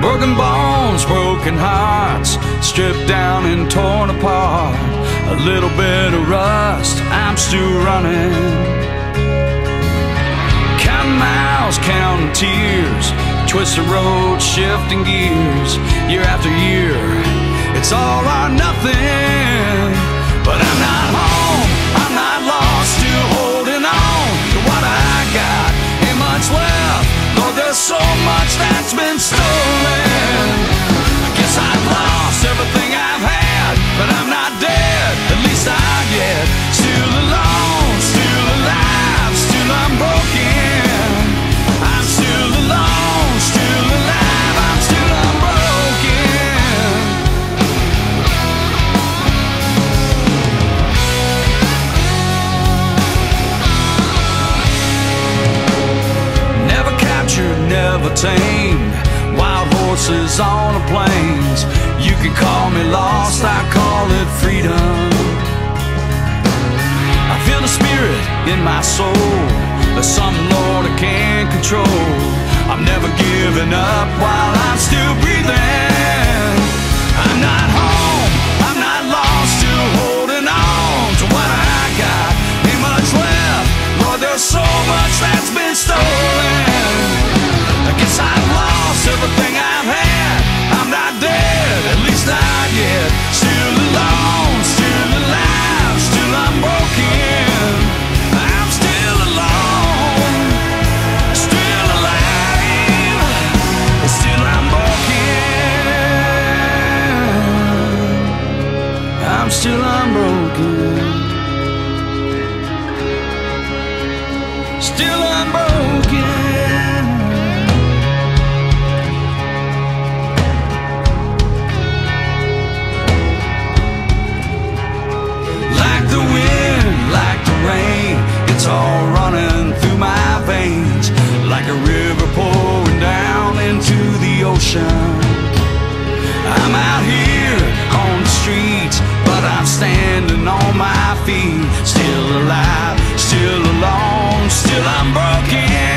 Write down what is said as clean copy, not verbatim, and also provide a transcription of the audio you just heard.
Broken bones, broken hearts, stripped down and torn apart. A little bit of rust, I'm still running. Counting miles, counting tears, twisting roads, shifting gears. Year after year, it's all or nothing. But I'm not home, I'm not lost, still holding on to what I got. Ain't much left, Lord, there's so much that's been stolen. I guess I've lost everything I've had, but I'm not dead, at least not yet. Still alone, still alive, still unbroken. I'm still alone, still alive, I'm still unbroken. Never captured, never tamed, wild horses on the plains. You can call me lost, I call it freedom. I feel the spirit in my soul, there's something, Lord, I can't control. I'm never giving up while I'm still breathing. I'm not home, I'm not lost, still holding on to what I got. Ain't much left, Lord, there's so much that's been stolen. I guess I've lost everything I've had. I'm not dead, at least not yet. Still alone, still alive, still unbroken. I'm still alone, still alive, still unbroken. I'm still unbroken, still unbroken. It's all running through my veins, like a river pouring down into the ocean. I'm out here on the streets, but I'm standing on my feet. Still alive, still alone, still unbroken.